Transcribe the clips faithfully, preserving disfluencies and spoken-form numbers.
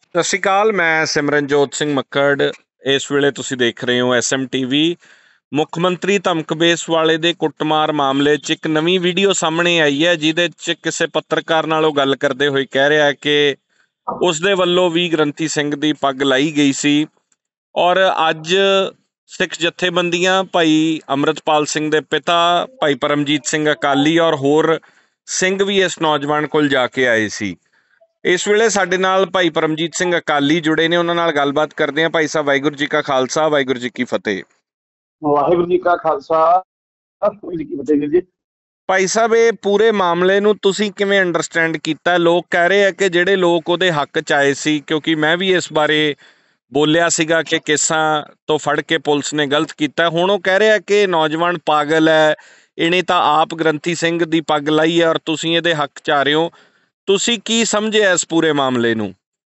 ਸਤਿ ਸ਼੍ਰੀ ਅਕਾਲ। ਮੈਂ ਸਿਮਰਨਜੋਤ ਸਿੰਘ ਮੱਕੜ। ਇਸ ਵੇਲੇ ਤੁਸੀਂ ਦੇਖ ਰਹੇ ਹੋ ਐਸ ਐਮ ਟੀ ਵੀ। ਮੁੱਖ ਮੰਤਰੀ ਧਮਕਬੇਸ ਵਾਲੇ ਦੇ ਕੁੱਟਮਾਰ ਮਾਮਲੇ 'ਚ ਇੱਕ ਨਵੀਂ ਵੀਡੀਓ ਸਾਹਮਣੇ ਆਈ ਹੈ, ਜਿਹਦੇ 'ਚ ਕਿਸੇ ਪੱਤਰਕਾਰ ਨਾਲ ਉਹ ਗੱਲ ਕਰਦੇ ਹੋਏ ਕਹਿ ਰਿਹਾ ਕਿ ਉਸਦੇ ਵੱਲੋਂ ਵੀ ਗ੍ਰੰਥੀ ਸਿੰਘ ਦੀ ਪੱਗ ਲਾਈ ਗਈ ਸੀ। ਔਰ ਅੱਜ ਸਿੱਖ ਜਥੇਬੰਦੀਆਂ, ਭਾਈ ਅੰਮ੍ਰਿਤਪਾਲ ਸਿੰਘ ਦੇ ਪਿਤਾ ਭਾਈ ਪਰਮਜੀਤ ਸਿੰਘ ਅਕਾਲੀ ਔਰ ਹੋਰ ਸਿੰਘ ਵੀ ਇਸ ਨੌਜਵਾਨ ਕੋਲ ਜਾ ਕੇ ਆਏ ਸੀ। ਇਸ ਵੇਲੇ ਸਾਡੇ ਨਾਲ ਭਾਈ ਪਰਮਜੀਤ ਸਿੰਘ ਅਕਾਲੀ ਜੁੜੇ ਨੇ, ਉਹਨਾਂ ਨਾਲ ਗੱਲਬਾਤ ਕਰਦੇ ਹਾਂ। ਭਾਈ ਸਾਹਿਬ, ਵਾਹਿਗੁਰੂ ਜੀ ਕਾ ਖਾਲਸਾ, ਵਾਹਿਗੁਰੂ ਜੀ ਕੀ ਫਤਿਹ। ਵਾਹਿਗੁਰੂ ਜੀ ਕਾ ਖਾਲਸਾ, ਵਾਹਿਗੁਰੂ ਜੀ ਕੀ ਫਤਿਹ ਜੀ। ਭਾਈ ਸਾਹਿਬ, ਇਹ ਪੂਰੇ ਮਾਮਲੇ ਨੂੰ ਤੁਸੀਂ ਕਿਵੇਂ ਅੰਡਰਸਟੈਂਡ ਕੀਤਾ? ਲੋਕ ਕਹਿ ਰਹੇ ਆ ਕਿ ਜਿਹੜੇ ਲੋਕ ਉਹਦੇ ਹੱਕ 'ਚ ਆਏ ਸੀ, ਕਿਉਂਕਿ ਮੈਂ ਵੀ ਇਸ ਬਾਰੇ ਬੋਲਿਆ ਸੀਗਾ ਕਿ ਕੇਸਾਂ ਤੋਂ ਫੜ ਕੇ ਪੁਲਿਸ ਨੇ ਗਲਤ ਕੀਤਾ। ਹੁਣ ਉਹ ਕਹਿ ਰਿਹਾ ਕਿ ਨੌਜਵਾਨ ਪਾਗਲ ਹੈ, ਇਹਨੇ ਤਾਂ ਆਪ ਗ੍ਰੰਥੀ ਸਿੰਘ ਦੀ ਪੱਗ ਲਾਈ ਹੈ ਔਰ ਤੁਸੀਂ ਇਹਦੇ ਹੱਕ 'ਚ ਆ ਰਹੇ ਹੋ। ਤੁਸੀਂ ਕੀ ਸਮਝਿਆ ਇਸ ਪੂਰੇ ਮਾਮਲੇ ਨੂੰ?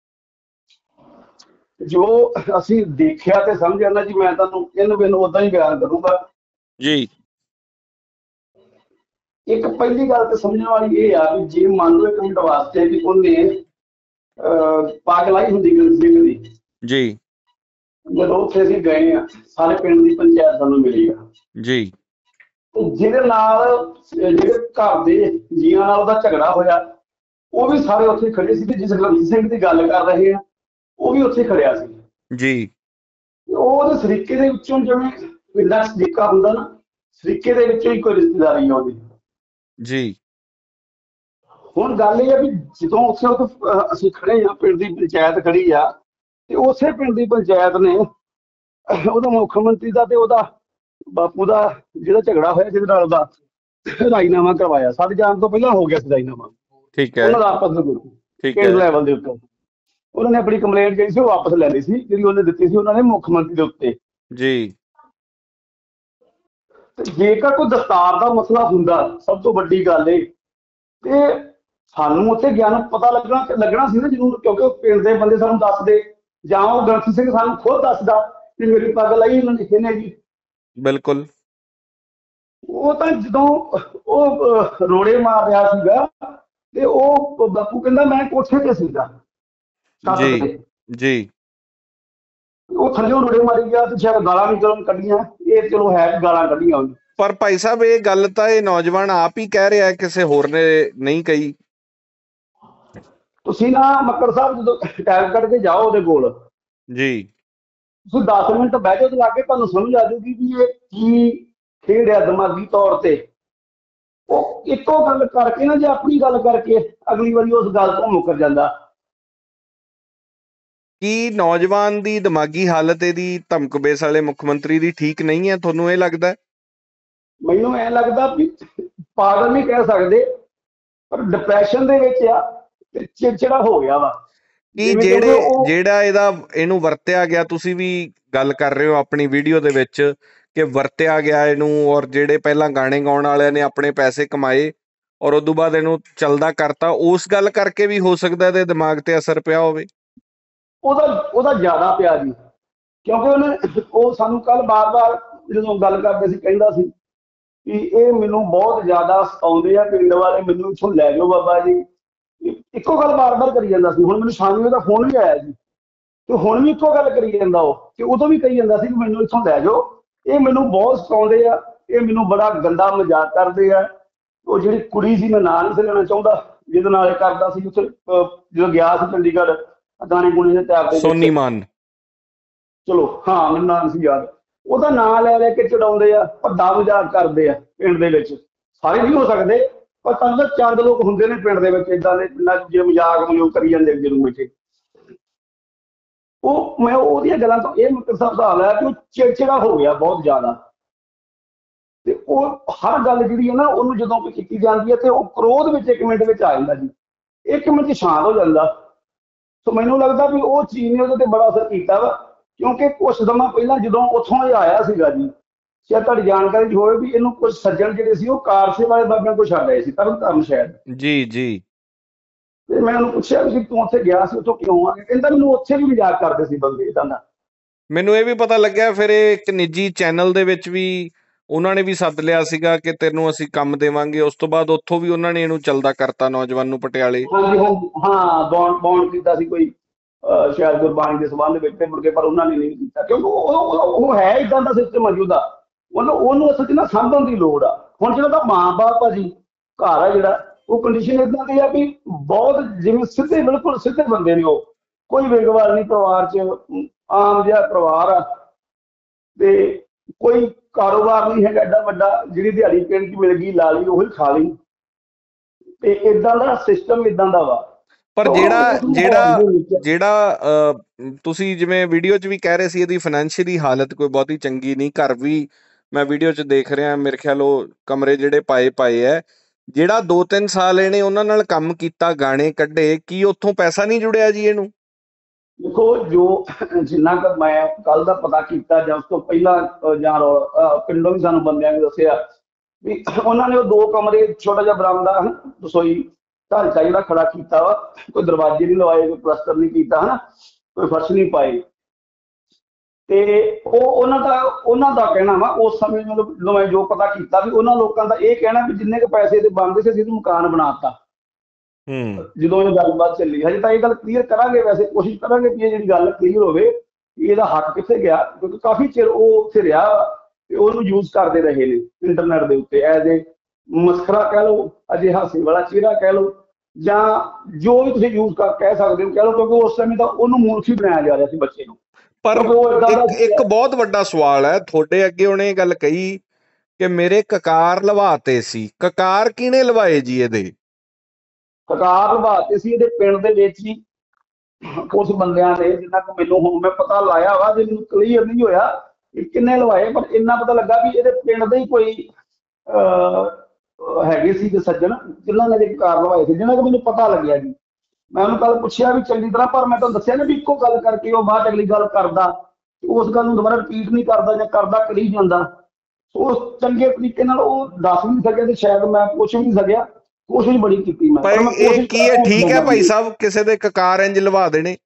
ਜੋ ਅਸੀਂ ਦੇਖਿਆ ਤੇ ਸਮਝਿਆ ਨਾ ਜੀ, ਮੈਂ ਤੁਹਾਨੂੰ ਇਹਨੂੰ ਮੈਨੂੰ ਉਦਾਂ ਹੀ ਬਿਆਨ ਕਰੂੰਗਾ ਜੀ। ਇੱਕ ਪਹਿਲੀ ਗੱਲ ਤੇ ਸਮਝਣ ਵਾਲੀ ਇਹ ਆ ਵੀ ਜੇ ਮੰਨ ਲਓ ਇੱਕ ਮਿੰਟ ਵਾਸਤੇ ਵੀ ਉਹਨੇ ਅਹ ਪੱਗ ਲਾਈ ਹੁੰਦੀ ਗ੍ਰੰਥੀ ਸਿੰਘ ਦੀ, ਜੀ ਜਦੋਂ ਉੱਥੇ ਅਸੀਂ ਗਏ ਆ, ਸਾਰੇ ਪਿੰਡ ਦੀ ਪੰਚਾਇਤ ਸਾਨੂੰ ਮਿਲੀ ਆ ਜੀ। ਜਿਹਦੇ ਨਾਲ ਜਿਹੜੇ ਘਰ ਦੇ ਜੀਆਂ ਨਾਲ ਉਹਦਾ ਝਗੜਾ ਹੋਇਆ, ਉਹ ਵੀ ਸਾਰੇ ਉੱਥੇ ਖੜੇ ਸੀ ਤੇ ਜਿਸ ਗ੍ਰੰਥੀ ਸਿੰਘ ਦੀ ਗੱਲ ਕਰ ਰਹੇ ਆ ਉਹ ਵੀ ਉੱਥੇ ਖੜਿਆ ਸੀ ਜੀ। ਉਹਦੇ ਸਰੀਕੇ ਦੇ ਵਿੱਚੋਂ ਜਿਵੇਂ ਪਿੰਡਾਂ ਚ ਸਰੀਕਾ ਹੁੰਦਾ ਨਾ, ਸਰੀਕੇ ਦੇ ਵਿੱਚੋਂ ਹੀ ਕੋਈ ਰਿਸ਼ਤੇਦਾਰੀ ਆਉਂਦੀ ਜੀ। ਹੁਣ ਗੱਲ ਇਹ ਆ ਵੀ ਜਦੋਂ ਉੱਥੇ ਉੱਥੇ ਅਸੀਂ ਖੜੇ ਆ, ਪਿੰਡ ਦੀ ਪੰਚਾਇਤ ਖੜੀ ਆ, ਤੇ ਉਸੇ ਪਿੰਡ ਦੀ ਪੰਚਾਇਤ ਨੇ ਉਹਦਾ ਮੁੱਖ ਮੰਤਰੀ ਦਾ ਤੇ ਉਹਦਾ ਬਾਪੂ ਦਾ ਜਿਹੜਾ ਝਗੜਾ ਹੋਇਆ, ਜਿਹਦੇ ਨਾਲ ਉਹਦਾ ਰਾਜੀਨਾਮਾ ਕਰਵਾਇਆ, ਸਾਡੇ ਜਾਣ ਤੋਂ ਪਹਿਲਾਂ ਹੋ ਗਿਆ ਸੀ ਰਾਜੀਨਾਮਾ। ਠੀਕ ਹੈ। ਉਹਨਾਂ ਦਾ ਆਪਸ ਵਿੱਚ ਠੀਕ ਪਿੰਡ ਹੈ। ਲੈਵਲ ਦੇ ਉੱਤੇ ਉਹਨਾਂ ਨੇ ਆਪਣੀ ਕੰਪਲੇਂਟ ਜਿਹੜੀ ਸੀ ਉਹ ਵਾਪਸ ਲੈ ਲਈ ਸੀ, ਜਿਹੜੀ ਉਹਨੇ ਦਿੱਤੀ ਸੀ ਉਹਨਾਂ ਨੇ ਮੁੱਖ ਮੰਤਰੀ ਦੇ ਉੱਤੇ। ਜੀ। ਤੇ ਜੇਕਰ ਕੋਈ ਦਸਤਾਰ ਦਾ ਮਸਲਾ ਹੁੰਦਾ, ਸਭ ਤੋਂ ਵੱਡੀ ਗੱਲ ਇਹ ਤੇ ਸਾਨੂੰ ਉੱਥੇ ਗਿਆਨ ਪਤਾ ਲੱਗਣਾ ਲੱਗਣਾ ਸੀ ਨਾ ਜ਼ਰੂਰ, ਕਿਉਂਕਿ ਉਹ ਪਿੰਡ ਦੇ ਬੰਦੇ ਸਾਨੂੰ ਦੱਸਦੇ, ਜਾਂ ਉਹ ਗ੍ਰੰਥੀ ਸਿੰਘ ਸਾਨੂੰ ਖੁਦ ਦੱਸਦਾ ਕਿ ਮੇਰੀ ਪੱਗ ਲਾਈ ਇਹਨਾਂ ਨੇ ਇਹਨੇ ਜੀ। ਬਿਲਕੁਲ। ਉਹ ਤਾਂ ਜਦੋਂ ਉਹ ਰੋੜੇ ਮਾਰ ਰਿਹਾ ਸੀਗਾ ਤੇ ਉਹ ਬਾਪੂ ਕਹਿੰਦਾ ਮੈਂ ਕੋਠੇ ਤੇ ਸੀਗਾ ਜੀ ਜੀ। ਉਹ ਥੱਲੇ ਰੋੜੇ ਮਾਰੀ ਗਿਆ ਤੇ ਸ਼ਾਇਦ ਗਾਲਾਂ ਵੀ ਚਲੋ ਕੱਢੀਆਂ, ਇਹ ਚਲੋ ਹੈ ਗਾਲਾਂ ਕੱਢੀਆਂ ਉਹਨੇ। ਪਰ ਭਾਈ ਸਾਹਿਬ, ਇਹ ਗੱਲ ਤਾਂ ਇਹ ਨੌਜਵਾਨ ਆਪ ਹੀ ਕਹਿ ਰਿਹਾ, ਕਿਸੇ ਹੋਰ ਨੇ ਨਹੀਂ ਕਹੀ। ਤੁਸੀਂ ਨਾ ਮੱਕੜ ਸਾਹਿਬ ਜਦੋਂ ਟਾਈਮ ਕੱਢ ਕੇ ਜਾਓ ਉਹਦੇ ਕੋਲ ਜੀ, ਤੁਸੀਂ ਦਸ ਮਿੰਟ ਬਹਿ ਜਾਓ ਤੇ ਲਾ ਕੇ ਤੁਹਾਨੂੰ ਸਮਝ ਆ ਜਾਊਗੀ ਵੀ ਇਹ ਕੀ ਖੇਡ ਆ ਦਿਮਾਗੀ ਤੌਰ ਤੇ। ਉਹ ਇੱਕੋ ਗੱਲ ਕਰਕੇ ਨਾ, ਜੇ ਆਪਣੀ ਗੱਲ ਕਰਕੇ ਅਗਲੀ ਵਾਰੀ ਉਸ ਗੱਲ ਤੋਂ ਮੁੱਕਰ ਜਾਂਦਾ। ਕੀ ਨੌਜਵਾਨ ਦੀ ਦਿਮਾਗੀ ਹਾਲਤ ਇਹਦੀ ਧਮਕਬੇਸ ਵਾਲੇ ਮੁੱਖ ਮੰਤਰੀ ਦੀ ਠੀਕ ਨਹੀਂ ਹੈ, ਤੁਹਾਨੂੰ ਇਹ ਲੱਗਦਾ? ਮੈਨੂੰ ਐਂ ਲੱਗਦਾ ਵੀ ਪਾਗਲ ਨਹੀਂ ਕਹਿ ਸਕਦੇ, ਪਰ ਡਿਪਰੈਸ਼ਨ ਦੇ ਵਿੱਚ ਆ ਤੇ ਚਿੜਚਿੜਾ ਹੋ ਗਿਆ ਵਾ। ਕੀ ਜਿਹੜੇ ਜਿਹੜਾ ਇਹਦਾ ਇਹਨੂੰ ਵਰਤਿਆ ਗਿਆ, ਤੁਸੀਂ ਵੀ ਗੱਲ ਕਰ ਰਹੇ ਹੋ ਆਪਣੀ ਵੀਡੀਓ ਦੇ ਵਿੱਚ ਕਿ ਵਰਤਿਆ ਗਿਆ ਇਹਨੂੰ, ਔਰ ਜਿਹੜੇ ਪਹਿਲਾਂ ਗਾਣੇ ਗਾਉਣ ਵਾਲਿਆਂ ਨੇ ਆਪਣੇ ਪੈਸੇ ਕਮਾਏ ਔਰ ਉਦੋਂ ਬਾਅਦ ਇਹਨੂੰ ਚੱਲਦਾ ਕਰਤਾ, ਉਸ ਗੱਲ ਕਰਕੇ ਵੀ ਹੋ ਸਕਦਾ ਇਹਦੇ ਦਿਮਾਗ ਤੇ ਅਸਰ ਪਿਆ ਹੋਵੇ। ਉਹਦਾ ਉਹਦਾ ਜ਼ਿਆਦਾ ਪਿਆ ਜੀ, ਕਿਉਂਕਿ ਉਹਨੇ ਉਹ ਸਾਨੂੰ ਕੱਲ ਬਾਰ-ਬਾਰ ਜਦੋਂ ਗੱਲ ਕਰਦੇ ਸੀ ਕਹਿੰਦਾ ਸੀ ਕਿ ਇਹ ਮੈਨੂੰ ਬਹੁਤ ਜ਼ਿਆਦਾ ਸਤਾਉਂਦੇ ਆ ਪਿੰਡ ਵਾਲੇ, ਮੈਨੂੰ ਇੱਥੋਂ ਲੈ ਜਾਓ ਬਾਬਾ ਜੀ। ਇੱਕੋ ਗੱਲ ਬਾਰ-ਬਾਰ ਕਰੀ ਜਾਂਦਾ ਸੀ। ਹੁਣ ਮੈਨੂੰ ਸ਼ਾਮੀ ਉਹਦਾ ਫੋਨ ਵੀ ਆਇਆ ਜੀ, ਤੇ ਹੁਣ ਵੀ ਇੱਕੋ ਗੱਲ ਕਰੀ ਜਾਂਦਾ ਉਹ, ਤੇ ਉਦੋਂ ਵੀ ਕਹੀ ਜਾਂਦਾ ਸੀ ਕਿ ਮੈਨੂੰ ਇੱਥੋਂ ਲੈ ਜਾਓ, ਇਹ ਮੈਨੂੰ ਬਹੁਤ ਸਤਾਉਂਦੇ ਆ, ਇਹ ਮੈਨੂੰ ਬੜਾ ਗੰਦਾ ਮਜ਼ਾਕ ਕਰਦੇ ਆ। ਉਹ ਜਿਹੜੀ ਕੁੜੀ ਸੀ, ਮੈਂ ਨਾਂ ਨਹੀਂ ਸੀ ਲੈਣਾ ਚਾਹੁੰਦਾ, ਜਿਹਦੇ ਨਾਲ ਇਹ ਕਰਦਾ ਸੀ, ਉੱਥੇ ਜਦੋਂ ਗਿਆ ਸੀ ਚੰਡੀਗੜ੍ਹ ਗਾਣੇ ਗੁਣੇ ਦੇ ਤਿਆਰ ਦੇ ਸੋਨੀ ਮਾਨ, ਚਲੋ ਹਾਂ ਮੈਨੂੰ ਨਾਮ ਸੀ ਯਾਦ, ਉਹਦਾ ਨਾਂ ਲੈ ਲੈ ਕੇ ਚੜਾਉਂਦੇ ਆ, ਭੱਦਾ ਮਜ਼ਾਕ ਕਰਦੇ ਆ ਪਿੰਡ ਦੇ ਵਿੱਚ। ਸਾਰੇ ਨਹੀਂ ਹੋ ਸਕਦੇ, ਪਰ ਤੁਹਾਨੂੰ ਚੰਦ ਲੋਕ ਹੁੰਦੇ ਨੇ ਪਿੰਡ ਦੇ ਵਿੱਚ ਏਦਾਂ ਦੇ, ਜੇ ਮਜ਼ਾਕ ਮਜ਼ੂਕ ਕਰੀ ਜਾਂਦੇ ਅੱਗੇ ਨੂੰ ਵਿੱਚ। ਉਹ ਮੈਂ ਉਹਦੀਆਂ ਗੱਲਾਂ ਤੋਂ ਇਹ ਮਤਲਬ ਹਿਸਾਬ ਲਿਆ ਕਿ ਉਹ ਚਿੜਚਿੜਾ ਹੋ ਗਿਆ ਬਹੁਤ ਜ਼ਿਆਦਾ, ਤੇ ਉਹ ਹਰ ਗੱਲ ਜਿਹੜੀ ਹੈ ਨਾ ਉਹਨੂੰ ਜਦੋਂ ਕੋਈ ਕੀਤੀ ਜਾਂਦੀ ਹੈ ਤੇ ਉਹ ਕ੍ਰੋਧ ਵਿੱਚ ਇੱਕ ਮਿੰਟ ਵਿੱਚ ਆ ਜਾਂਦਾ ਜੀ, ਇੱਕ ਮਿੰਟ ਚ ਸ਼ਾਂਤ ਹੋ ਜਾਂਦਾ। ਸੋ ਮੈਨੂੰ ਲੱਗਦਾ ਵੀ ਉਹ ਚੀਜ਼ ਨੇ ਉਹਦੇ ਤੇ ਬੜਾ ਅਸਰ ਕੀਤਾ ਵਾ, ਕਿਉਂਕਿ ਕੁਛ ਸਮਾਂ ਪਹਿਲਾਂ ਜਦੋਂ ਉੱਥੋਂ ਇਹ ਆਇਆ ਸੀਗਾ ਜੀ, ਸ਼ਾਇਦ ਤੁਹਾਡੀ ਜਾਣਕਾਰੀ ਚ ਹੋਵੇ ਵੀ ਇਹਨੂੰ ਕੁਝ ਸੱਜਣ ਜਿਹੜੇ ਸੀ ਉਹ ਕਾਰਸੇ ਵਾਲੇ ਬਾਬਿਆਂ ਕੋਲ ਛੱਡ ਆਏ ਸੀ, ਤਰਨ ਤਾਰਨ ਸ਼ਾਇਦ। ਜੀ ਜੀ। ਤੇ ਮੈਂ ਉਹਨੂੰ ਪੁੱਛਿਆ ਵੀ ਤੂੰ ਉੱਥੇ ਗਿਆ ਸੀ, ਉੱਥੋਂ ਕਿਉਂ ਆ? ਕਹਿੰਦਾ ਮੈਨੂੰ ਉੱਥੇ ਵੀ ਮਜ਼ਾਕ ਕਰਦੇ ਸੀ ਬੰਦੇ ਏਦਾਂ ਦਾ। ਮੈਨੂੰ ਇਹ ਵੀ ਪਤਾ ਲੱਗਿਆ ਫਿਰ ਇਹ ਇੱਕ ਨਿੱਜੀ ਚੈਨਲ ਦੇ ਵਿੱਚ ਵੀ ਉਹਨਾਂ ਨੇ ਵੀ ਸੱਦ ਲਿਆ ਸੀਗਾ ਕਿ ਤੈਨੂੰ ਅਸੀਂ ਕੰਮ ਦੇਵਾਂਗੇ। ਉਸ ਤੋਂ ਬਾਅਦ ਉੱਥੋਂ ਵੀ ਉਹਨਾਂ ਨੇ ਇਹਨੂੰ ਚੱਲਦਾ ਕਰਤਾ, ਨੌਜਵਾਨ ਨੂੰ, ਪਟਿਆਲੇ। ਹਾਂਜੀ ਹਾਂਜੀ ਹਾਂ, ਬੌਂਡ ਬੌਂਡ ਕੀਤਾ ਸੀ ਕੋਈ ਅਹ ਸ਼ਾਇਦ ਗੁਰਬਾਣੀ ਦੇ ਸੰਬੰਧ ਵਿੱਚ ਤੇ ਮੁੜ ਕੇ, ਪਰ ਉਹਨਾਂ ਨੇ ਨਹੀਂ ਕੀਤਾ ਕਿਉਂਕਿ ਉਹ ਉਹ- ਉਹ ਹੈ ਇਦਾਂ ਦਾ ਸਿਸਟਮ ਮੌਜੂਦਾ। ਮਤਲਬ ਉਹਨੂੰ ਅਸਲ 'ਚ ਨਾ ਸਮਝਣ ਦੀ ਲੋੜ ਆ। ਹੁਣ ਜਿਹੜਾ ਉਹਦਾ ਮਾਂ ਬਾਪ ਆ ਜੀ, ਘਰ ਆ ਜਿਹੜਾ, ਉਹ ਕੰਡੀਸ਼ਨ ਇਦਾਂ ਦੀ ਆ ਵੀ ਬਹੁਤ ਜਿਵੇਂ ਸਿੱਧੇ, ਬਿਲਕੁਲ ਸਿੱਧੇ ਬੰਦੇ ਨੇ ਉਹ, ਕੋਈ ਵਿੰਗਵਾਲ ਨਹੀਂ ਪਰਿਵਾਰ 'ਚ, ਅਮ, ਆਮ ਜਿਹਾ ਪਰਿਵਾਰ ਆ। ਤੇ ਕੋਈ ਕਾਰੋਬਾਰ ਨਹੀਂ ਹੈਗਾ ਐਡਾ ਵੱਡਾ, ਜਿਹੜੀ ਦਿਹਾੜੀ ਪਿੰਡ 'ਚ ਮਿਲ ਗਈ ਲਾ ਲਈ, ਉਹੀ ਖਾ ਲਈ। ਤੇ ਇਦਾਂ ਦਾ ਸਿਸਟਮ ਇਦਾਂ ਦਾ ਵਾ। ਪਰ ਤਾਂ ਜਿਹੜਾ ਉਸ ਮਾਹੌਲ ਜਿਹੜਾ ਦੇ ਵਿੱਚ ਜਿਹੜਾ ਅਹ, ਤੁਸੀਂ ਜਿਵੇਂ ਵੀਡੀਓ 'ਚ ਵੀ ਕਹਿ ਰਹੇ ਸੀ, ਇਹਦੀ ਫਾਈਨੈਂਸ਼ੀਅਲੀ ਹਾਲਤ ਕੋਈ ਬਹੁਤੀ ਚੰਗੀ ਨਹੀਂ, ਘਰ ਵੀ ਮੈਂ ਵੀਡੀਓ 'ਚ ਦੇਖ ਰਿਹਾ, ਮੇਰੇ ਖਿਆਲ ਉਹ ਕਮਰੇ ਜਿਹੜੇ ਪਾਏ ਪਾਏ ਹੈ, ਜਿਹੜਾ ਦੋ ਤਿੰਨ ਸਾਲ ਇਹਨੇ ਉਹਨਾਂ ਨਾਲ ਕੰਮ ਕੀਤਾ, ਗਾਣੇ ਕੱਢੇ, ਕੀ ਉੱਥੋਂ ਪੈਸਾ ਨਹੀਂ ਜੁੜਿਆ ਜੀ ਇਹਨੂੰ? ਦੇਖੋ, ਜੋ ਜਿੰਨਾ ਕੁ ਮੈਂ ਕੱਲ ਦਾ ਪਤਾ ਕੀਤਾ ਜਾਂ ਉਸ ਤੋਂ ਪਹਿਲਾਂ ਅਹ, ਜਾਂ ਅਹ, ਪਿੰਡੋਂ ਵੀ ਸਾਨੂੰ ਬੰਦਿਆਂ ਨੇ ਦੱਸਿਆ ਵੀ ਉਹਨਾਂ ਨੇ ਉਹ ਦੋ ਕਮਰੇ, ਛੋਟਾ ਜਿਹਾ ਬਰਾਮਦਾ, ਰਸੋਈ ਢਾਂਚਾ ਜਿਹੜਾ ਖੜਾ ਕੀਤਾ ਵਾ, ਕੋਈ ਦਰਵਾਜ਼ੇ ਨਹੀਂ ਲਵਾਏ, ਕੋਈ ਪਲਸਤਰ ਨਹੀਂ ਕੀਤਾ, ਹਨਾ, ਕੋਈ ਫਰਸ਼ ਨਹੀਂ ਪਾਏ। ਤੇ ਉਹ ਉਹਨਾਂ ਦਾ ਉਹਨਾਂ ਦਾ ਕਹਿਣਾ ਵਾ ਉਸ ਸਮੇਂ, ਮਤਲਬ ਜਦੋਂ ਮੈਂ ਜੋ ਪਤਾ ਕੀਤਾ, ਵੀ ਉਹਨਾਂ ਲੋਕਾਂ ਦਾ ਇਹ ਕਹਿਣਾ ਵੀ ਜਿੰਨੇ ਕੁ ਪੈਸੇ ਦੇ ਬਣਦੇ ਸੀ, ਅਸੀਂ ਮਕਾਨ ਬਣਾਤਾ। ਹੂੰ ਜਦੋਂ ਇਹ ਗੱਲਬਾਤ ਚੱਲੀ, ਹਜੇ ਤਾਂ ਇਹ ਗੱਲ ਕਲੀਅਰ ਕਰਾਂਗੇ, ਵੈਸੇ ਕੋਸ਼ਿਸ਼ ਕਰਾਂਗੇ ਕਿ ਇਹ ਜਿਹੜੀ ਗੱਲ ਕਲੀਅਰ ਹੋਵੇ ਕਿ ਇਹਦਾ ਹੱਕ ਕਿੱਥੇ ਗਿਆ, ਕਿਉਂਕਿ ਕਾਫੀ ਚਿਰ ਉਹ ਉੱਥੇ ਰਿਹਾ ਤੇ ਉਹਨੂੰ ਯੂਜ਼ ਕਰਦੇ ਰਹੇ ਨੇ ਇੰਟਰਨੈਟ ਦੇ ਉੱਤੇ, ਐਜ਼ ਏ ਮਸਖਰਾ ਕਹਿ ਲਓ, ਅਜੇ ਹਾਸੇ ਵਾਲਾ ਚਿਹਰਾ ਕਹਿ ਲਓ, ਜਾਂ ਜੋ ਵੀ ਤੁਸੀਂ ਯੂਜ਼ ਕਰ ਕਹਿ ਸਕਦੇ ਹੋ ਕਹਿ ਲਓ, ਕਿਉਂਕਿ ਉਸ ਸਮੇਂ ਤਾਂ ਉਹਨੂੰ ਮੂਰਖ ਹੀ ਬਣਾਇਆ ਜਾ ਰਿਹਾ ਸੀ ਬੱਚੇ ਨੂੰ। ਪਰ ਕਿਉਂਕਿ ਉਹ ਏਦਾਂ ਦਾ ਇੱਕ ਇੱਕ ਬਹੁਤ ਵੱਡਾ ਸਵਾਲ ਹੈ ਤੁਹਾਡੇ ਅੱਗੇ, ਉਹਨੇ ਇਹ ਗੱਲ ਕਹੀ ਕਿ ਮੇਰੇ ਕਕਾਰ ਲਵਾਤੇ ਸੀ। ਕਕਾਰ ਕਿਹਨੇ ਲਵਾਏ ਜੀ ਇਹਦੇ? ਕਕਾਰ ਲਵਾਤੇ ਸੀ ਇਹਦੇ ਪਿੰਡ ਦੇ ਵਿੱਚ ਹੀ ਕੁਛ ਬੰਦਿਆਂ ਨੇ, ਜਿੰਨਾ ਕੁ ਮੈਨੂੰ ਹੁਣ ਮੈਂ ਪਤਾ ਲਾਇਆ ਵਾ, ਜੇ ਮੈਨੂੰ ਕਲੀਅਰ ਨਹੀਂ ਹੋਇਆ ਕਿ ਕਿੰਨੇ ਲਵਾਏ, ਪਰ ਇੰਨਾ ਪਤਾ ਲੱਗਾ ਵੀ ਇਹਦੇ ਪਿੰਡ ਦੇ ਹੀ ਕੋਈ ਅਹ ਹੈਗੇ ਸੀ ਕਿ ਸੱਜਣ, ਜਿਨ੍ਹਾਂ ਨੇ ਕਕਾਰ ਲਵਾਏ ਸੀ, ਜਿਹਨਾਂ ਕੁ ਮੈਨੂੰ ਪਤਾ ਲੱਗਿਆ ਜੀ। ਮੈਂ ਉਹਨੂੰ ਕੱਲ ਪੁੱਛਿਆ ਵੀ ਚੰਗੀ ਤਰ੍ਹਾਂ, ਪਰ ਮੈਂ ਤੁਹਾਨੂੰ ਦੱਸਿਆ ਨਾ ਵੀ ਇੱਕੋ ਗੱਲ ਕਰਕੇ ਉਹ ਬਾਅਦ ਅਗਲੀ ਗੱਲ ਕਰਦਾ, ਉਸ ਗੱਲ ਨੂੰ ਦੁਬਾਰਾ ਰਿਪੀਟ ਨਹੀਂ ਕਰਦਾ, ਜਾਂ ਕਰਦਾ ਕਰੀ ਜਾਂਦਾ। ਉਸ ਚੰਗੇ ਤਰੀਕੇ ਨਾਲ ਉਹ ਦੱਸ ਵੀ ਨਹੀਂ ਸਕਿਆ, ਤੇ ਸ਼ਾਇਦ ਮੈਂ ਪੁੱਛ ਵੀ ਨਹੀਂ ਸਕਿਆ। ਕੋਸ਼ਿਸ਼ ਬੜੀ ਕੀਤੀ ਮੈਂ, ਪਰ ਪਰ ਮੈਂ ਇਹ ਕੋਸ਼ਿਸ਼ ਕੀ ਹੈ, ਠੀਕ ਹੈ ਭਾਈ ਸਾਹਿਬ, ਕਿਸੇ ਦੇ ਕਕਾਰ ਇੰਜ ਲਵਾ ਦੇਣੇ?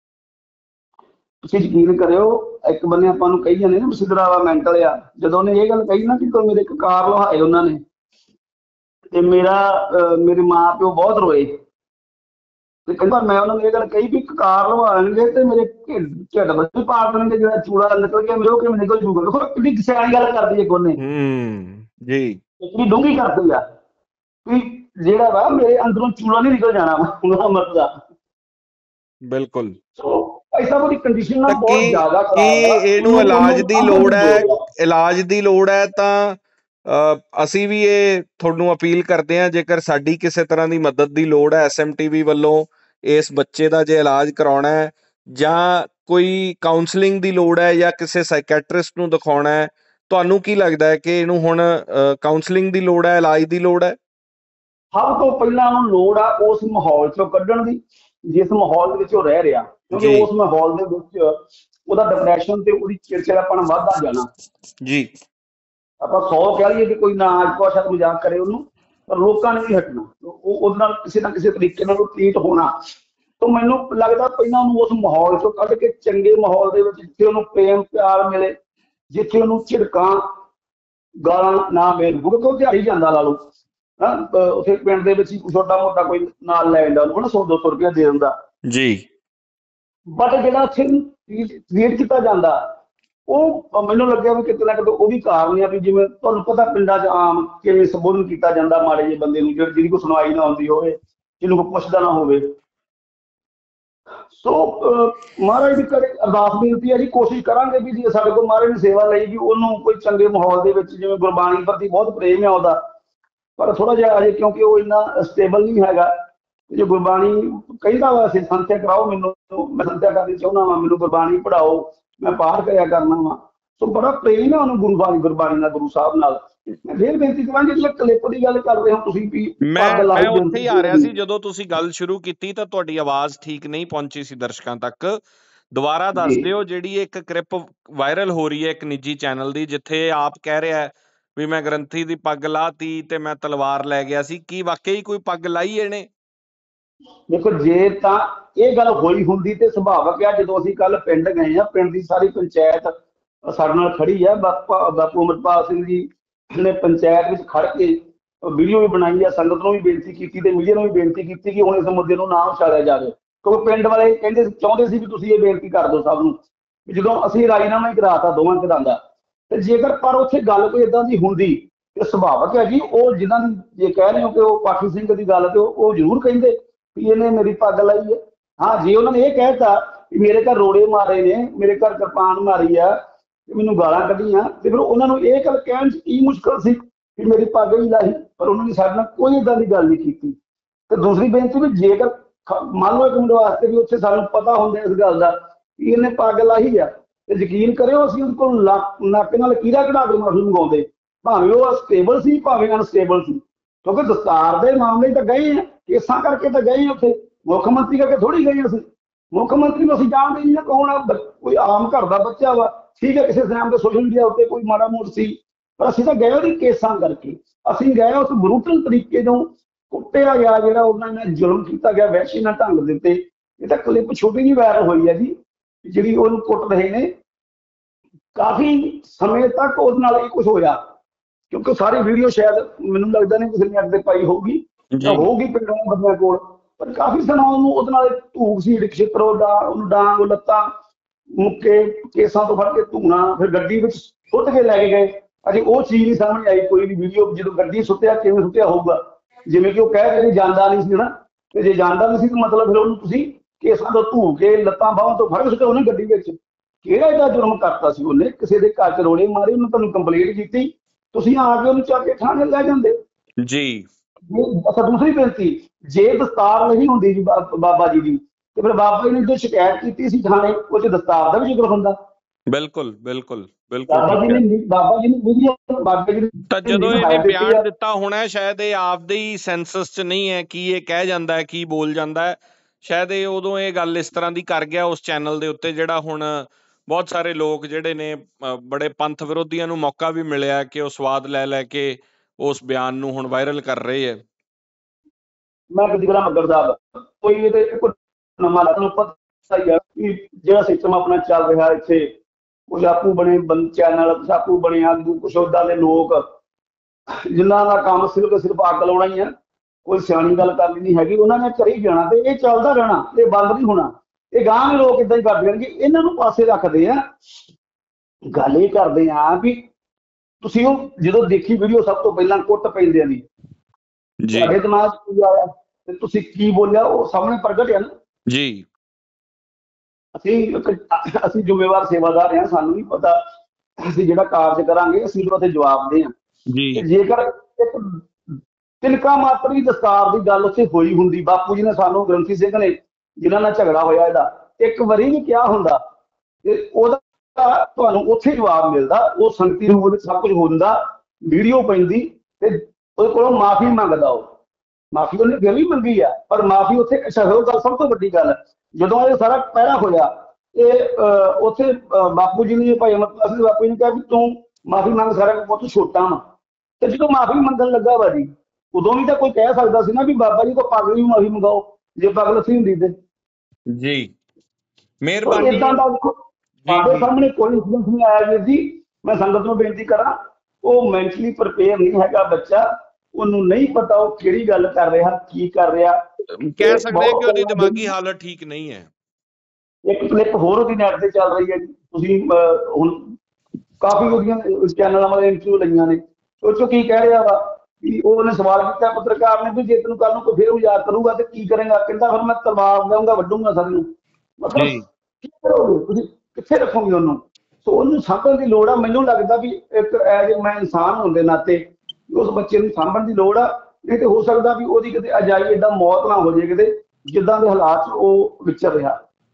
ਤੁਸੀਂ ਯਕੀਨ ਕਰਿਓ, ਇੱਕ ਬੰਨੇ ਆਪਾਂ ਨੂੰ ਕਹੀ ਜਾਂਦੇ ਨਾ ਸਿੱਧਰਾ ਵਾ, ਮੈਂਟਲ ਆ, ਜਦੋਂ ਉਹਨੇ ਇਹ ਗੱਲ ਕਹੀ ਨਾ ਕਿ ਮੇਰੇ ਕਕਾਰ ਲਵਾਏ ਉਹਨਾਂ ਨੇ, ਤੇ ਮੇਰਾ ਮੇਰੇ ਮਾਂ ਪਿਓ ਬਹੁਤ ਰੋਏ। ਤੇ ਕਹਿੰਦਾ ਮੈਂ ਉਹਨਾਂ ਨੂੰ ਇਹ ਗੱਲ ਕਹੀ ਵੀ ਕਕਾਰ ਲਵਾਉਣਗੇ ਤੇ ਮੇਰੇ ਢਿੱਡ ਵਿੱਚ ਵੀ ਪਾੜ ਦੇਣਗੇ, ਜਿਹੜਾ ਚੂੜਾ ਨਿਕਲ ਗਿਆ ਮੇਰੇ ਉਹ ਕਿਵੇਂ ਨਿਕਲ ਜੂਗਾ। ਦੇਖੋ ਕਿੰਨੀ ਸਿਆਣੀ ਗੱਲ ਕਰਦੀ ਹੈ ਕੋਨੇ, ਹੂੰ ਜੀ, ਕਿੰਨੀ ਡੂੰਘੀ ਕਰਦੀ ਆ ਵੀ ਜਿਹੜਾ ਵਾ ਮੇਰੇ ਅੰਦਰੋਂ ਚੂੜਾ ਨਹੀਂ ਨਿਕਲ ਜਾਣਾ ਉਹਦਾ ਮਤਲਬ। ਬਿਲਕੁਲ। ਐਸਾ ਉਹਦੀ ਕੰਡੀਸ਼ਨ ਨਾਲ ਬਹੁਤ ਕੀ ਜ਼ਿਆਦਾ ਕੀ ਖਰਾਬ ਆ, ਇਹਨੂੰ ਇਲਾਜ ਦੀ ਲੋੜ ਹੈ? ਆ। ਇਲਾਜ ਦੀ ਲੋੜ ਹੈ ਤਾਂ ਅਹ, ਅਸੀਂ ਵੀ ਇਹ ਤੁਹਾਨੂੰ ਅਪੀਲ ਕਰਦੇ ਹਾਂ, ਜੇਕਰ ਸਾਡੀ ਕਿਸੇ ਤਰ੍ਹਾਂ ਦੀ ਮਦਦ ਦੀ ਲੋੜ ਹੈ ਐਸ ਐਮ ਟੀ ਵੀ ਵੱਲੋਂ, ਇਸ ਬੱਚੇ ਦਾ ਜੇ ਇਲਾਜ ਕਰਾਉਣਾ ਹੈ, ਜਾਂ ਕੋਈ ਕਾਉਂਸਲਿੰਗ ਦੀ ਲੋੜ ਹੈ, ਜਾਂ ਕਿਸੇ ਸਾਈਕੈਟਰਿਸਟ ਨੂੰ ਦਿਖਾਉਣਾ ਹੈ, ਤੁਹਾਨੂੰ ਕੀ ਲੱਗਦਾ ਹੈ ਕਿ ਇਹਨੂੰ ਹੁਣ ਕਾਉਂਸਲਿੰਗ ਦੀ ਲੋੜ ਹੈ, ਇਲਾਜ ਦੀ ਲੋੜ ਹੈ? ਸਭ ਤੋਂ ਪਹਿਲਾਂ ਉਹਨੂੰ ਲੋੜ ਆ ਉਸ ਮਾਹੌਲ ਚੋਂ ਕੱਢਣ ਦੀ, ਜਿਸ ਮਾਹੌਲ ਦੇ ਵਿੱਚ ਉਹ ਰਹਿ ਰਿਹਾ, ਕਿਉਂਕਿ ਉਸ ਮਾਹੌਲ ਦੇ ਵਿੱਚ ਉਹਦਾ ਡਿਪਰੈਸ਼ਨ ਤੇ ਉਹਦੀ ਚਿੜਚਿੜਾਪਣ ਵੱਧਦਾ ਜਾਣਾ ਜੀ। ਆਪਾਂ ਸੌ ਕਹਿ ਲਈਏ ਕਿ ਕੋਈ ਨਾ ਅੱਜ ਕੁਛ ਮਜ਼ਾਕ ਕਰੇ ਉਹਨੂੰ, ਪਰ ਲੋਕਾਂ ਨੇ ਨਹੀਂ ਹਟਣਾ, ਉਹ ਉਹਦੇ ਨਾਲ ਕਿਸੇ ਨਾ ਕਿਸੇ ਤਰੀਕੇ ਨਾਲ ਉਹ ਟ੍ਰੀਟ ਹੋਣਾ। ਤਾਂ ਮੈਨੂੰ ਲੱਗਦਾ ਪਹਿਲਾਂ ਉਹਨੂੰ ਉਸ ਮਾਹੌਲ ਚੋਂ ਕੱਢ ਕੇ ਚੰਗੇ ਮਾਹੌਲ ਦੇ ਵਿੱਚ, ਜਿੱਥੇ ਉਹਨੂੰ ਪ੍ਰੇਮ ਪਿਆਰ ਮਿਲੇ, ਜਿੱਥੇ ਉਹਨੂੰ ਝਿੜਕਾਂ ਗਾਲਾਂ ਨਾ ਮਿਲਣ, ਕਿਉਂਕਿ ਉਹ ਦਿਹਾੜੀ ਜਾਂਦਾ ਲਾ ਲਓ, ਹਾਂ ਉੱਥੇ ਪਿੰਡ ਦੇ ਵਿੱਚ ਹੀ ਛੋਟਾ ਮੋਟਾ ਕੋਈ ਨਾਲ ਲੈ ਜਾਂਦਾ ਉਹਨੂੰ, ਸੌ ਦੋ ਸੌ ਰੁਪਇਆ ਦੇ ਦਿੰਦਾ ਜੀ। ਬਟ ਜਿਹੜਾ ਉੱਥੇ ਕ੍ਰੀਏਟ ਕੀਤਾ ਜਾਂਦਾ, ਉਹ ਮੈਨੂੰ ਲੱਗਿਆ ਵੀ ਕਿਤੇ ਨਾ ਕਿਤੇ ਉਹ ਵੀ ਕਾਰਨ ਆ ਵੀ ਜਿਵੇਂ ਤੁਹਾਨੂੰ ਪਤਾ ਪਿੰਡਾਂ 'ਚ ਆਮ ਕਿਵੇਂ ਸੰਬੋਧਨ ਕੀਤਾ ਜਾਂਦਾ ਮਾੜੇ ਜਿਹੇ ਬੰਦੇ ਨੂੰ, ਜਿਹੜੀ ਜਿਹਦੀ ਕੋਈ ਸੁਣਵਾਈ ਨਾ ਹੁੰਦੀ ਹੋਵੇ, ਜਿਹਨੂੰ ਕੋਈ ਪੁੱਛਦਾ ਨਾ ਹੋਵੇ। ਸੋ ਮਹਾਰਾਜ ਦੀ ਕਦੇ ਅਰਦਾਸ ਬੇਨਤੀ ਹੈ ਜੀ, ਕੋਸ਼ਿਸ਼ ਕਰਾਂਗੇ ਵੀ ਜੇ ਸਾਡੇ ਕੋਲ ਮਹਾਰਾਜ ਦੀ ਸੇਵਾ ਲਈ ਵੀ ਉਹਨੂੰ ਕੋਈ ਚੰਗੇ ਮਾਹੌਲ ਦੇ ਵਿੱਚ, ਜਿਵੇਂ ਗੁਰਬਾਣੀ ਪ੍ਰਤੀ ਬਹੁਤ ਪ੍ਰੇਮ ਹੈ ਉਹਦਾ, ਪਰ ਥੋੜਾ ਜਿਹਾ ਅਜੇ ਕਿਉਂਕਿ ਉਹ ਇੰਨਾ ਸਟੇਬਲ ਨਹੀਂ ਹੈਗਾ। ਜੇ ਗੁਰਬਾਣੀ ਕਹਿੰਦਾ ਵਾ ਅਸੀਂ ਸੰਥਿਆ ਕਰਾਓ ਮੈਨੂੰ, ਮੈਂ ਸੰਥਿਆ ਕਰਨੀ ਚਾਹੁੰਦਾ ਵਾਂ, ਮੈਨੂੰ ਗੁਰਬਾਣੀ ਪੜ੍ਹਾਓ, ਮੈਂ ਪਾਠ ਕਰਿਆ ਕਰਨਾ ਵਾ। ਸੋ ਬੜਾ ਪ੍ਰੇਮ ਹੈ ਉਹਨੂੰ ਗੁਰਬਾਣੀ ਗੁਰਬਾਣੀ ਨਾਲ, ਗੁਰੂ ਸਾਹਿਬ ਨਾਲ। ਮੈਂ ਫੇਰ ਬੇਨਤੀ ਕਰਾਂਗੀ, ਜਦੋਂ ਕਲਿੱਪ ਦੀ ਗੱਲ ਕਰਦੇ ਹੋ ਤੁਸੀਂ ਵੀ, ਮੈਂ ਮੈਂ ਉੱਥੇ ਹੀ ਆ ਰਿਹਾ ਸੀ ਜਦੋਂ ਤੁਸੀਂ ਗੱਲ ਸ਼ੁਰੂ ਕੀਤੀ, ਤਾਂ ਤੁਹਾਡੀ ਆਵਾਜ਼ ਠੀਕ ਨਹੀਂ ਪਹੁੰਚੀ ਸੀ ਦਰਸ਼ਕਾਂ ਤੱਕ। ਦੁਬਾਰਾ ਦੱਸ ਦਿਓ, ਜਿਹੜੀ ਇੱਕ ਕਲਿੱਪ ਵਾਇਰਲ ਹੋ ਰਹੀ ਹੈ ਇੱਕ ਨਿੱਜੀ ਚੈਨਲ ਦੀ, ਜਿੱਥੇ ਆਪ ਕਹਿ ਰਿਹਾ ਵੀ ਮੈਂ ਗ੍ਰੰਥੀ ਦੀ ਪੱਗ ਲਾਤੀ ਤੇ ਮੈਂ ਤਲਵਾਰ ਲੈ ਗਿਆ ਸੀ, ਕੀ ਵਾਕਈ ਕੋਈ ਪੱਗ ਲਾਈ ਇਹਨੇ? ਦੇਖੋ ਜੇ ਤਾਂ ਇਹ ਗੱਲ ਹੋਈ ਹੁੰਦੀ ਤੇ ਸੁਭਾਵਕ ਆ, ਜਦੋਂ ਅਸੀਂ ਕੱਲ ਪਿੰਡ ਗਏ ਆ, ਪਿੰਡ ਦੀ ਸਾਰੀ ਪੰਚਾਇਤ ਸਾਡੇ ਨਾਲ ਖੜੀ ਆ, ਬਾਪਾ ਬਾਪੂ ਅਮਰਪਾਲ ਸਿੰਘ ਜੀ ਨੇ ਪੰਚਾਇਤ ਵਿੱਚ ਖੜ ਕੇ ਵੀਡੀਓ ਵੀ ਬਣਾਈ ਆ, ਸੰਗਤ ਨੂੰ ਵੀ ਬੇਨਤੀ ਕੀਤੀ ਤੇ ਮੀਡੀਆ ਨੂੰ ਵੀ ਬੇਨਤੀ ਕੀਤੀ ਕਿ ਹੁਣ ਇਸ ਮੁੱਦੇ ਨੂੰ ਨਾ ਉਛਾਲਿਆ ਜਾਵੇ। ਕਿਉਂਕਿ ਪਿੰਡ ਵਾਲੇ ਕਹਿੰਦੇ ਚਾਹੁੰਦੇ ਸੀ ਵੀ ਤੁਸੀਂ ਇਹ ਬੇਨਤੀ ਕਰ ਦਿਓ ਸਭ ਨੂੰ, ਜਦੋਂ ਅਸੀਂ ਰਾਜੀਨਾਮਾ ਹੀ ਕਰਾਤਾ ਦੋਵਾਂ ਧਿਰਾਂ ਦਾ। ਤੇ ਜੇਕਰ ਪਰ ਉੱਥੇ ਗੱਲ ਕੋਈ ਇਦਾਂ ਦੀ ਹੁੰਦੀ ਤੇ ਸੁਭਾਵਕ ਹੈ ਜੀ, ਉਹ ਜਿਨ੍ਹਾਂ ਦੀ ਜੇ ਕਹਿ ਰਹੇ ਹੋ ਕਿ ਉਹ ਪਾਠੀ ਸਿੰਘ ਦੀ ਗੱਲ, ਤੇ ਉਹ ਜ਼ਰੂਰ ਕਹਿੰਦੇ ਵੀ ਇਹਨੇ ਮੇਰੀ ਪੱਗ ਲਾਈ ਹੈ। ਹਾਂ, ਜੇ ਉਹਨਾਂ ਨੇ ਇਹ ਕਹਿਤਾ ਵੀ ਮੇਰੇ ਘਰ ਰੋੜੇ ਮਾਰੇ ਨੇ, ਮੇਰੇ ਘਰ ਕਿਰਪਾਨ ਮਾਰੀ ਆ, ਮੈਨੂੰ ਗਾਲਾਂ ਕੱਢੀਆਂ, ਤੇ ਫਿਰ ਉਹਨਾਂ ਨੂੰ ਇਹ ਗੱਲ ਕਹਿਣ 'ਚ ਕੀ ਮੁਸ਼ਕਲ ਸੀ ਵੀ ਮੇਰੀ ਪੱਗ ਹੀ ਲਾਈ। ਪਰ ਉਹਨਾਂ ਨੇ ਸਾਡੇ ਨਾਲ ਕੋਈ ਏਦਾਂ ਦੀ ਗੱਲ ਨਹੀਂ ਕੀਤੀ। ਤੇ ਦੂਸਰੀ ਬੇਨਤੀ ਵੀ ਜੇਕਰ ਮੰਨ ਲਓ ਇੱਕ ਮਿੰਟ ਵਾਸਤੇ ਵੀ ਉੱਥੇ ਸਾਨੂੰ ਪਤਾ ਹੁੰਦਾ ਇਸ ਗੱਲ ਦਾ ਵੀ ਇਹਨੇ ਪੱਗ ਲਾਈ ਆ, ਤੇ ਯਕੀਨ ਕਰਿਓ ਅਸੀਂ ਉਹਦੇ ਕੋਲ ਨੱਕ ਨਾਲ ਕੀੜਾ ਕਢਾ ਕੇ ਮਾਫੀ ਮੰਗਾਉਂਦੇ, ਭਾਵੇਂ ਉਹ ਸਟੇਬਲ ਸੀ ਭਾਵੇਂ ਅਨਸਟੇਬਲ ਸੀ। ਕਿਉਂਕਿ ਦਸਤਾਰ ਦੇ ਮਾਮਲੇ ਤਾਂ ਗਏ ਆ, ਕੇਸਾਂ ਕਰਕੇ ਤਾਂ ਗਏ ਉੱਥੇ, ਮੁੱਖ ਮੰਤਰੀ ਕਰਕੇ ਥੋੜੀ ਗਏ ਅਸੀਂ। ਮੁੱਖ ਮੰਤਰੀ ਨੂੰ ਅਸੀਂ ਜਾਣਦੇ ਨਹੀਂ ਕੌਣ ਆ, ਕੋਈ ਆਮ ਘਰ ਦਾ ਬੱਚਾ ਵਾ, ਠੀਕ ਹੈ, ਕਿਸੇ ਟਾਈਮ ਤੇ ਸੋਸ਼ਲ ਮੀਡੀਆ ਉੱਤੇ ਕੋਈ ਮਾੜਾ ਮੋਟ ਸੀ, ਪਰ ਅਸੀਂ ਤਾਂ ਗਏ ਉਹਦੀ ਕੇਸਾਂ ਕਰਕੇ। ਅਸੀਂ ਗਏ ਉਸ ਬਰੂਟਲ ਤਰੀਕੇ ਨੂੰ ਕੁੱਟਿਆ ਗਿਆ, ਜਿਹੜਾ ਉਹਨਾਂ ਨੇ ਜ਼ੁਲਮ ਕੀਤਾ ਗਿਆ ਵਹਿਸ਼ੀ ਨਾਲ ਢੰਗ ਦੇ ਉੱਤੇ। ਇਹ ਤਾਂ ਕਲਿੱਪ ਛੋਟੀ ਜਿਹੀ ਵਾਇਰਲ ਹੋਈ ਹੈ ਜੀ, ਜਿਹੜੀ ਉਹਨੂੰ ਕੁੱਟ ਰਹੇ ਨੇ। ਕਾਫੀ ਸਮੇਂ ਤੱਕ ਉਹਦੇ ਨਾਲ ਇਹ ਕੁਝ ਹੋਇਆ, ਕਿਉਂਕਿ ਸਾਰੀ ਵੀਡੀਓ ਸ਼ਾਇਦ ਮੈਨੂੰ ਲੱਗਦਾ ਨਹੀਂ ਕਿਸੇ ਨੇ ਅੱਗੇ ਪਾਈ ਹੋਊਗੀ, ਜਾਂ ਹੋਊਗੀ ਪਿੰਡਾਂ ਬੰਦਿਆਂ ਕੋਲ, ਪਰ ਕਾਫੀ ਸਮਾਂ ਉਹਨੂੰ ਉਹਦੇ ਨਾਲ ਧੂਕ ਸੀ, ਰਿਕਸ਼ੇਤਰੋ ਦਾ ਉਹਨੂੰ ਡਾਂਗ ਲੱਤਾਂ ਮੁੱਕੇ, ਕੇਸਾਂ ਤੋਂ ਫੜ ਕੇ ਧੂਣਾ, ਫਿਰ ਗੱਡੀ ਵਿੱਚ ਸੁੱਟ ਕੇ ਲੈ ਕੇ ਗਏ। ਅਜੇ ਉਹ ਚੀਜ਼ ਨਹੀਂ ਸਾਹਮਣੇ ਆਈ ਕੋਈ ਵੀ ਵੀਡੀਓ, ਜਦੋਂ ਗੱਡੀ ਸੁੱਟਿਆ ਕਿਵੇਂ ਸੁੱਟਿਆ ਹੋਊਗਾ। ਜਿਵੇਂ ਕਿ ਉਹ ਕਹਿ ਕੇ ਜਾਂਦਾ ਨਹੀਂ ਸੀ ਨਾ, ਤੇ ਜੇ ਜਾਂਦਾ ਨਹੀਂ ਸੀ ਤਾਂ ਮਤਲਬ ਫਿਰ ਉਹਨੂੰ ਤੁਸੀਂ ਕੇਸਾਂ ਤੋਂ ਧੂ ਕੇ ਲੱਤਾਂ ਬਾਹਾਂ ਤੋਂ ਫੜ ਕੇ ਸੁੱਟਿਆ ਉਹਨੇ ਗੱਡੀ ਵਿੱਚ। ਕਿਹੜਾ ਇਹਦਾ ਜੁਰਮ ਕਰਤਾ ਸੀ ਉਹਨੇ? ਕਿਸੇ ਦੇ ਘਰ 'ਚ ਰੋੜੇ ਮਾਰੇ, ਉਹਨੇ ਤੁਹਾਨੂੰ ਕੰਪਲੇਂਟ ਕੀਤੀ, ਤੁਸੀਂ ਆ ਕੇ ਉਹਨੂੰ ਚੱਕ ਕੇ ਥਾਣੇ ਲੈ ਜਾਂਦੇ ਜੀ। ਅੱਛਾ, ਦੂਸਰੀ ਬੇਨਤੀ, ਜੇ ਦਸਤਾਰ ਨਹੀਂ ਹੁੰਦੀ ਜੀ ਬਾਬਾ ਜੀ ਦੀ, ਤੇ ਫਿਰ ਬਾਬਾ ਜੀ ਨੇ ਜੋ ਸ਼ਿਕਾਇਤ ਕੀਤੀ ਸੀ ਥਾਣੇ, ਉਹ 'ਚ ਦਸਤਾਰ ਦਾ ਵੀ ਜ਼ਿਕਰ ਹੁੰਦਾ। ਬਿਲਕੁਲ ਬਿਲਕੁਲ ਬਿਲਕੁਲ। ਬਾਬਾ ਜੀ ਨੇ ਬਾਬਾ ਜੀ ਨੇ ਬਾਬਾ ਜੀ ਤਾਂ ਜਦੋਂ ਇਹਨੇ ਬਿਆਨ ਦਿੱਤਾ ਹੋਣਾ, ਸ਼ਾਇਦ ਇਹ ਆਪਦੇ ਹੀ ਸੈਂਸਸ 'ਚ ਨਹੀਂ ਹੈ ਕੀ ਇਹ ਕਹਿ ਜਾਂਦਾ ਹੈ, ਕੀ ਬੋਲ ਜਾਂਦਾ ਹੈ। ਸ਼ਾਇਦ ਇਹ ਉਦੋਂ ਇਹ ਗੱਲ ਇਸ ਤਰ੍ਹਾਂ ਦੀ ਕਰ ਗਿਆ ਉਸ ਚੈਨਲ ਦੇ ਉੱਤੇ, ਜਿਹੜਾ ਹੁਣ ਬਹੁਤ ਸਾਰੇ ਲੋਕ ਜਿਹੜੇ ਨੇ ਬੜੇ ਪੰਥ ਵਿਰੋਧੀਆਂ ਨੂੰ ਮੌਕਾ ਵੀ ਮਿਲਿਆ ਕਿ ਉਹ ਸਵਾਦ ਲੈ ਲੈ ਕੇ ਉਸ ਬਿਆਨ ਨੂੰ ਹੁਣ ਵਾਇਰਲ ਕਰ ਰਹੇ ਹੈ। ਮੈਂ ਕਦੀ ਕਰਾਂ ਮੱਗਰ ਸਾਹਿਬ, ਕੋਈ ਇਹਦੇ ਨਵਾਂ ਤੁਹਾਨੂੰ ਪਤਾ ਹੀ ਆ ਕਿ ਜਿਹੜਾ ਸਿਸਟਮ ਆਪਣਾ ਚੱਲ ਰਿਹਾ ਇੱਥੇ, ਕੁਝ ਆਪੂ ਬਣੇ ਬੰਦ ਚੈਨਲ, ਆਪੂ ਬਣੇ ਆਗੂ, ਕੁਛ ਓਦਾਂ ਦੇ ਲੋਕ ਜਿਨ੍ਹਾਂ ਦਾ ਕੰਮ ਸਿਰਫ ਸਿਰਫ ਅੱਗ ਲਾਉਣਾ ਹੀ ਆ, ਕੋਈ ਸਿਆਣੀ ਗੱਲ ਕਰਨੀ ਨਹੀਂ ਹੈਗੀ, ਉਹਨਾਂ ਨੇ ਕਰੀ ਜਾਣਾ, ਤੇ ਇਹ ਚੱਲਦਾ ਰਹਿਣਾ, ਇਹ ਬੰਦ ਨਹੀਂ ਹੋਣਾ। ਇਹ ਗਾਂਹ ਵੀ ਲੋਕ ਏਦਾਂ ਹੀ ਕਰਦੇ ਰਹਿਣਗੇ। ਇਹਨਾਂ ਨੂੰ ਪਾਸੇ ਰੱਖਦੇ ਆ, ਗੱਲ ਇਹ ਕਰਦੇ ਆ ਵੀ ਤੁਸੀਂ ਉਹ ਜਦੋਂ ਦੇਖੀ ਵੀਡੀਓ ਸਭ ਤੋਂ ਪਹਿਲਾਂ ਕੁੱਟ ਪੈਂਦਿਆਂ ਦੀ, ਤੁਹਾਡੇ ਦਿਮਾਗ 'ਚ ਕੀ ਆਇਆ ਤੇ ਤੁਸੀਂ ਕੀ ਬੋਲਿਆ, ਉਹ ਸਾਹਮਣੇ ਪ੍ਰਗਟ ਹੈ ਨਾ ਜੀ। ਅਸੀਂ ਅਸੀਂ ਜ਼ਿੰਮੇਵਾਰ ਸੇਵਾਦਾਰ ਹਾਂ, ਸਾਨੂੰ ਨਹੀਂ ਪਤਾ ਅਸੀਂ ਜਿਹੜਾ ਕਾਰਜ ਕਰਾਂਗੇ ਅਸੀਂ ਉਹਦੇ ਜਵਾਬ ਦੇ ਹਾਂ। ਜੇਕਰ ਇੱਕ ਤਿਲਕਾ ਮਾਤਰ ਵੀ ਦਸਤਾਰ ਦੀ ਗੱਲ ਉੱਥੇ ਹੋਈ ਹੁੰਦੀ, ਬਾਪੂ ਜੀ ਨੇ ਸਾਨੂੰ, ਗ੍ਰੰਥੀ ਸਿੰਘ ਨੇ ਜਿਨ੍ਹਾਂ ਨਾਲ ਝਗੜਾ ਹੋਇਆ ਇਹਦਾ, ਇੱਕ ਵਾਰੀ ਵੀ ਕਿਹਾ ਹੁੰਦਾ, ਤੇ ਉਹਦਾ ਤੁਹਾਨੂੰ ਉੱਥੇ ਜਵਾਬ ਮਿਲਦਾ, ਉਹ ਸੰਗਤੀ ਰੂਪ ਵਿੱਚ ਸਭ ਕੁਝ ਹੁੰਦਾ, ਵੀਡੀਓ ਪੈਂਦੀ, ਤੇ ਉਹਦੇ ਕੋਲੋਂ ਮਾਫੀ ਮੰਗਦਾ। ਉਹ ਮਾਫੀ ਉਹਨੇ ਫਿਰ ਵੀ ਮੰਗੀ ਆ, ਪਰ ਮਾਫੀ ਉੱਥੇ ਸਭ ਤੋਂ ਵੱਡੀ ਗੱਲ, ਜਦੋਂ ਇਹ ਸਾਰਾ ਪਹਿਰਾ ਹੋਇਆ, ਇਹ ਉੱਥੇ ਬਾਪੂ ਜੀ ਨੇ, ਭਾਈ ਅਮਰਦਾਸ ਜੀ ਬਾਪੂ ਜੀ ਨੇ ਕਿਹਾ ਵੀ ਤੂੰ ਮਾਫੀ ਮੰਗ, ਸਾਰਾ ਬਹੁਤ ਛੋਟਾ ਵਾ। ਤੇ ਜਦੋਂ ਮਾਫੀ ਮੰਗਣ ਲੱਗਾ ਵਾ ਜੀ, ਉਦੋਂ ਵੀ ਤਾਂ ਕੋਈ ਕਹਿ ਸਕਦਾ ਸੀ ਨਾ ਵੀ ਬਾਬਾ ਜੀ ਤੋਂ ਪੱਗ ਵੀ ਮਾਫੀ ਮੰਗਾਓ, ਜੇ ਪੱਗ ਲੱਥੀ ਹੁੰਦੀ ਤੇ। ਜੀ, ਮਿਹਰਬਾਨੀ। ਏਦਾਂ ਦਾ ਸਾਡੇ ਸਾਹਮਣੇ ਕੋਈ ਇੰਸੀਡੈਂਟ ਨਹੀਂ ਆਇਆ ਵੀਰ ਜੀ। ਮੈਂ ਸੰਗਤ ਨੂੰ ਬੇਨਤੀ ਕਰਾਂ, ਉਹ ਮੈਂਟਲੀ ਪ੍ਰਿਪੇਅਰ ਨਹੀਂ ਹੈਗਾ ਬੱਚਾ, ਉਹਨੂੰ ਨਹੀਂ ਪਤਾ ਉਹ ਕਿਹੜੀ ਗੱਲ ਕਰ ਰਿਹਾ, ਕੀ ਕਰ ਰਿਹਾ। ਕਹਿ ਸਕਦੇ ਕਿ ਉਹਦੀ ਦਿਮਾਗੀ ਹਾਲਤ ਠੀਕ ਨਹੀਂ ਹੈ। ਇੱਕ ਕਲਿੱਪ ਹੋਰ ਉਹਦੀ ਨੈਟ ਤੇ ਚੱਲ ਰਹੀ ਹੈ ਜੀ, ਤੁਸੀਂ ਹੁਣ ਕਾਫੀ ਉਹਦੀਆਂ ਚੈਨਲਾਂ ਵਾਲੇ ਇੰਟਰਵਿਊ ਲਈਆਂ ਨੇ, ਉਹ 'ਚੋਂ ਕੀ ਕਹਿ ਰਿਹਾ ਵਾ ਵੀ ਉਹਨੇ ਸਵਾਲ ਕੀਤਾ ਪੱਤਰਕਾਰ ਨੇ ਵੀ ਜੇ ਤੈਨੂੰ ਕੱਲ ਨੂੰ ਕੋਈ ਫਿਰ ਮਜ਼ਾਕ ਕਰੂਗਾ ਤੇ ਕੀ ਕਰੇਗਾ? ਕਹਿੰਦਾ ਫਿਰ ਮੈਂ ਤਲਵਾਰ ਲਿਆਉਂਗਾ, ਵੱਢੂਗਾ ਸਭ ਨੂੰ। ਮਤਲਬ ਕੀ ਕਰੋਗੇ ਤੁਸੀਂ, ਕਿੱਥੇ ਰੱਖੋਗੇ ਉਹਨੂੰ? ਸੋ ਉਹਨੂੰ ਸਾਂਭਣ ਦੀ ਲੋੜ ਆ। ਮੈਨੂੰ ਲੱਗਦਾ ਵੀ ਇੱਕ ਐਜ ਮੈਂ ਇਨਸਾਨ ਹੋਣ ਦੇ ਨਾਤੇ ਉਸ ਬੱਚੇ ਨੂੰ ਸਾਂਭਣ ਦੀ ਲੋੜ ਆ, ਨਹੀਂ ਤੇ ਹੋ ਸਕਦਾ ਵੀ ਉਹਦੀ ਕਿਤੇ ਅਜਾਈ ਏਦਾਂ ਮੌਤ ਨਾ ਹੋ ਜਾਏ ਕਿਤੇ, ਜਿੱਦਾਂ ਦੇ ਹਾਲਾਤ ਉਹ ਵਿਚਰ ਰਿਹਾ।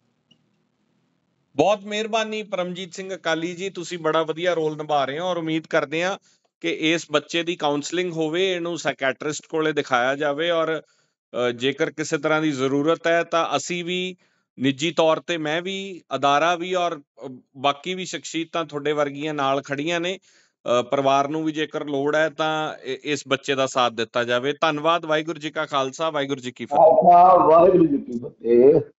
ਬਹੁਤ ਮਿਹਰਬਾਨੀ ਪਰਮਜੀਤ ਸਿੰਘ ਅਕਾਲੀ ਜੀ, ਤੁਸੀਂ ਬੜਾ ਵਧੀਆ ਰੋਲ ਨਿਭਾ ਰਹੇ ਹੋ, ਔਰ ਉਮੀਦ ਕਰਦੇ ਹਾਂ ਕਿ ਇਸ ਬੱਚੇ ਦੀ ਕਾਉਂਸਲਿੰਗ ਹੋਵੇ, ਇਹਨੂੰ ਸਾਈਕੈਟਰਿਸਟ ਕੋਲੇ ਦਿਖਾਇਆ ਜਾਵੇ, ਔਰ ਜੇਕਰ ਕਿਸੇ ਤਰ੍ਹਾਂ ਦੀ ਜ਼ਰੂਰਤ ਹੈ ਤਾਂ ਅਸੀਂ ਵੀ ਨਿੱਜੀ ਤੌਰ ਤੇ, ਮੈਂ ਵੀ, ਅਦਾਰਾ ਵੀ, ਔਰ ਬਾਕੀ ਵੀ ਸ਼ਖਸੀਅਤਾਂ ਤੁਹਾਡੇ ਵਰਗੀਆਂ ਨਾਲ ਖੜੀਆਂ ਨੇ। ਪਰਿਵਾਰ ਨੂੰ ਵੀ ਜੇਕਰ ਲੋੜ ਹੈ ਤਾਂ ਇਸ ਬੱਚੇ ਦਾ ਸਾਥ ਦਿੱਤਾ ਜਾਵੇ। ਧੰਨਵਾਦ। ਵਾਹਿਗੁਰੂ ਜੀ ਕਾ ਖਾਲਸਾ, ਵਾਹਿਗੁਰੂ ਜੀ ਕੀ ਫਤਿਹ। ਵਾਹਿਗੁਰੂ ਜੀ ਕੀ ਫਤਿਹ।